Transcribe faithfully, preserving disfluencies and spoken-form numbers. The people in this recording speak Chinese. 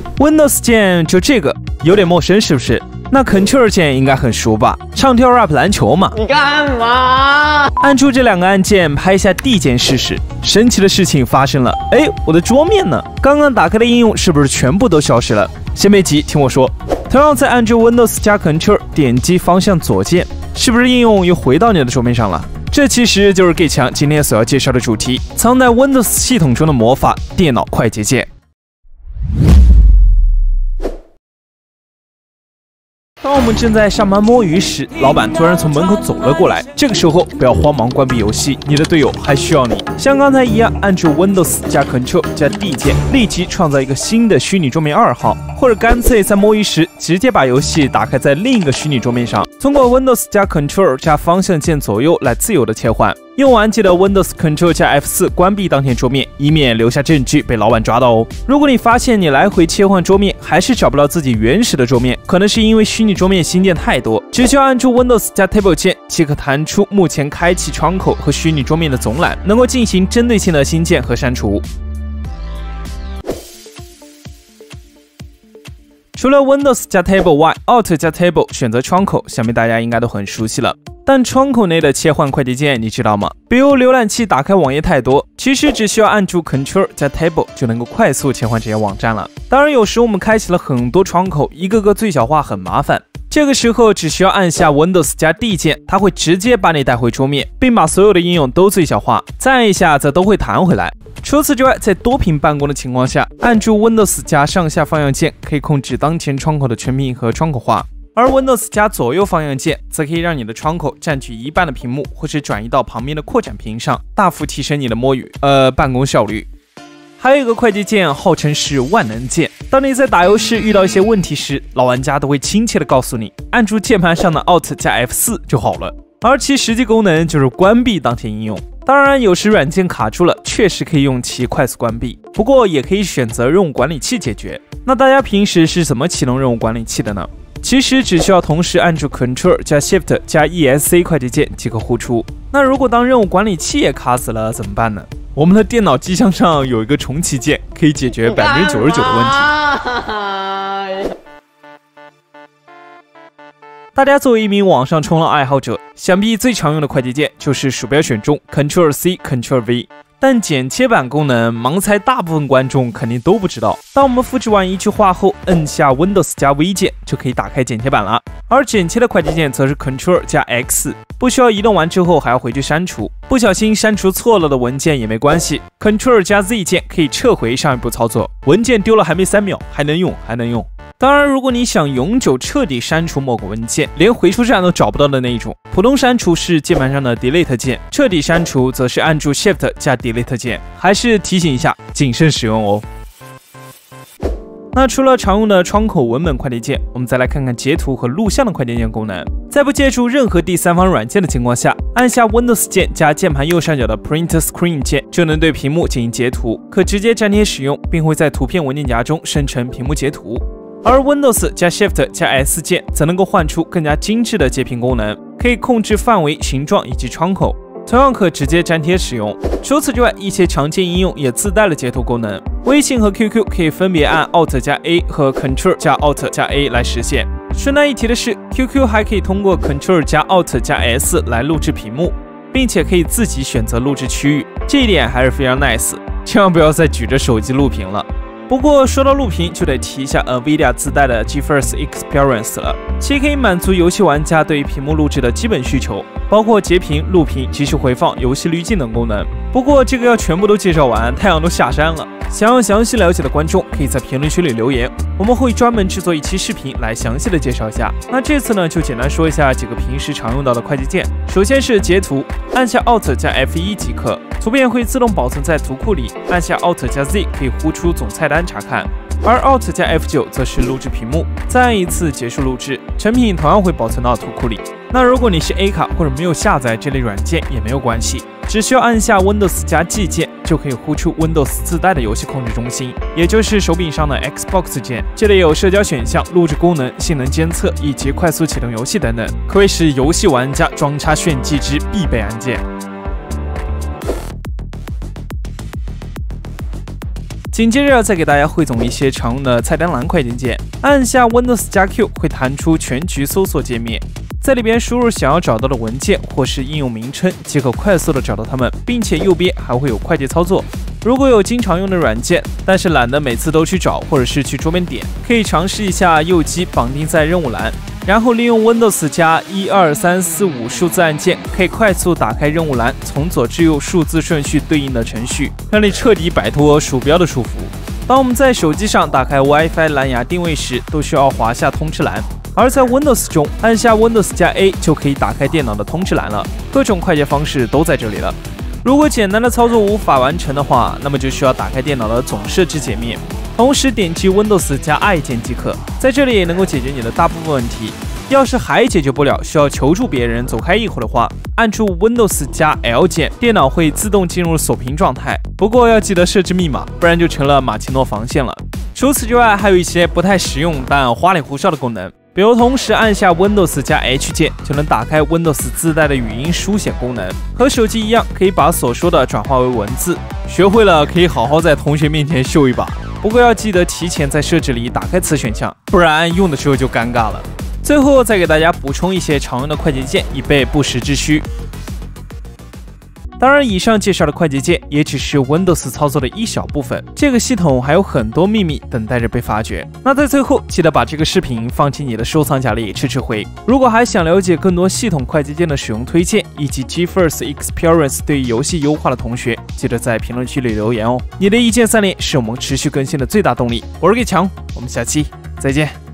Windows 键就这个，有点陌生是不是？那 Control 键应该很熟吧？唱跳 rap 篮球嘛。 你干嘛？ 按住这两个按键，拍一下 D 键试试。神奇的事情发生了，哎，我的桌面呢？刚刚打开的应用是不是全部都消失了？先别急，听我说。同样再按住 Windows 加 Control， 点击方向左键，是不是应用又回到你的桌面上了？这其实就是 Gay 强今天所要介绍的主题，藏在 Windows 系统中的魔法——电脑快捷键。当我们正在上班摸鱼时，老板突然从门口走了过来。这个时候不要慌忙关闭游戏，你的队友还需要你。像刚才一样，按住 Windows 加 Control 加 D 键，立即创造一个新的虚拟桌面二号，或者干脆在摸鱼时直接把游戏打开在另一个虚拟桌面上，通过 Windows 加 Control 加方向键左右来自由的切换。用完记得 Windows Control 加 F 四 关闭当前桌面，以免留下证据被老板抓到哦。如果你发现你来回切换桌面还是找不到自己原始的桌面，可能是因为虚拟桌面新建太多，只需要按住 Windows 加 Table 键即可弹出目前开启窗口和虚拟桌面的总览，能够进行针对性的新建和删除。除了 Windows 加 Table 外 ，Alt 加 Table 选择窗口，想必大家应该都很熟悉了。但窗口内的切换快捷键你知道吗？比如浏览器打开网页太多，其实只需要按住 Control 加 Table 就能够快速切换这些网站了。当然，有时我们开启了很多窗口，一个个最小化很麻烦。这个时候只需要按下 Windows 加 D 键，它会直接把你带回桌面，并把所有的应用都最小化，再按一下则都会弹回来。除此之外，在多屏办公的情况下，按住 Windows 加上下方向键可以控制当前窗口的全屏和窗口化，而 Windows 加左右方向键则可以让你的窗口占据一半的屏幕，或是转移到旁边的扩展屏上，大幅提升你的摸鱼呃办公效率。还有一个快捷键号称是万能键，当你在打游戏遇到一些问题时，老玩家都会亲切的告诉你，按住键盘上的 Alt 加 F 四 就好了。而其实际功能就是关闭当前应用。当然，有时软件卡住了，确实可以用其快速关闭，不过也可以选择任务管理器解决。那大家平时是怎么启动任务管理器的呢？其实只需要同时按住 Control 加 Shift 加 E S C 快捷键即可呼出。那如果当任务管理器也卡死了怎么办呢？我们的电脑机箱上有一个重启键，可以解决 百分之九十九 的问题。大家作为一名网上冲浪爱好者，想必最常用的快捷键就是鼠标选中 Control C Control V。但剪切板功能，盲猜大部分观众肯定都不知道。当我们复制完一句话后，摁下 Windows 加 V 键就可以打开剪切板了。而剪切的快捷键则是 Control 加 X， 不需要移动完之后还要回去删除。不小心删除错了的文件也没关系 ，Control 加 Z 键可以撤回上一步操作。文件丢了还没三秒，还能用，还能用。当然，如果你想永久彻底删除某个文件，连回收站都找不到的那一种，普通删除是键盘上的 Delete 键，彻底删除则是按住 Shift 加 Delete 键。还是提醒一下，谨慎使用哦。那除了常用的窗口文本快捷键，我们再来看看截图和录像的快捷键功能。在不借助任何第三方软件的情况下，按下 Windows 键加键盘右上角的 Print Screen 键，就能对屏幕进行截图，可直接粘贴使用，并会在图片文件夹中生成屏幕截图。而 Windows 加 Shift 加 S 键则能够换出更加精致的截屏功能，可以控制范围、形状以及窗口，同样可直接粘贴使用。除此之外，一些常见应用也自带了截图功能。微信和 Q Q 可以分别按 Alt 加 A 和 Control 加 Alt 加 A 来实现。顺带一提的是 ，Q Q 还可以通过 Control 加 Alt 加 S 来录制屏幕，并且可以自己选择录制区域，这一点还是非常 nice。千万不要再举着手机录屏了。不过说到录屏，就得提一下 NVIDIA 自带的 GeForce Experience 了，其可以满足游戏玩家对于屏幕录制的基本需求，包括截屏、录屏、及时回放、游戏滤镜等功能。不过这个要全部都介绍完，太阳都下山了。想要详细了解的观众，可以在评论区里留言，我们会专门制作一期视频来详细的介绍一下。那这次呢，就简单说一下几个平时常用到的快捷键。首先是截图，按下 Alt 加 F 一 即可，图片会自动保存在图库里。按下 Alt 加 Z 可以呼出总菜单查看，而 Alt 加 F 九 则是录制屏幕。再按一次结束录制，成品同样会保存到图库里。那如果你是 A 卡或者没有下载这类软件也没有关系，只需要按下 Windows 加 G 键就可以呼出 Windows 自带的游戏控制中心，也就是手柄上的 Xbox 键。这里有社交选项、录制功能、性能监测以及快速启动游戏等等，可谓是游戏玩家装叉炫技之必备按键。 紧接着再给大家汇总一些常用的菜单栏快捷键，按下 Windows 加 Q 会弹出全局搜索界面，在里边输入想要找到的文件或是应用名称，即可快速的找到它们，并且右边还会有快捷操作。如果有经常用的软件，但是懒得每次都去找，或者是去桌面点，可以尝试一下右击绑定在任务栏，然后利用 Windows 加一二三四五数字按键，可以快速打开任务栏，从左至右数字顺序对应的程序，让你彻底摆脱鼠标的束缚。当我们在手机上打开 WiFi 蓝牙定位时，都需要滑下通知栏，而在 Windows 中按下 Windows 加 A 就可以打开电脑的通知栏了。各种快捷方式都在这里了。如果简单的操作无法完成的话，那么就需要打开电脑的总设置界面，同时点击 Windows 加 I 键即可。在这里也能够解决你的大部分问题。要是还解决不了，需要求助别人走开一会儿的话，按住 Windows 加 L 键，电脑会自动进入锁屏状态。不过要记得设置密码，不然就成了马奇诺防线了。除此之外，还有一些不太实用但花里胡哨的功能，比如同时按下 Windows 加 H 键就能打开 Windows 自带的语音书写功能，和手机一样，可以把所说的转化为文字。学会了可以好好在同学面前秀一把，不过要记得提前在设置里打开此选项，不然用的时候就尴尬了。最后再给大家补充一些常用的快捷键，以备不时之需。当然，以上介绍的快捷键也只是 Windows 操作的一小部分，这个系统还有很多秘密等待着被发掘。那在最后，记得把这个视频放进你的收藏夹里吃吃灰。如果还想了解更多系统快捷键的使用推荐以及 GeForce Experience 对于游戏优化的同学，记得在评论区里留言哦。你的一键三连是我们持续更新的最大动力。我是给强，我们下期再见。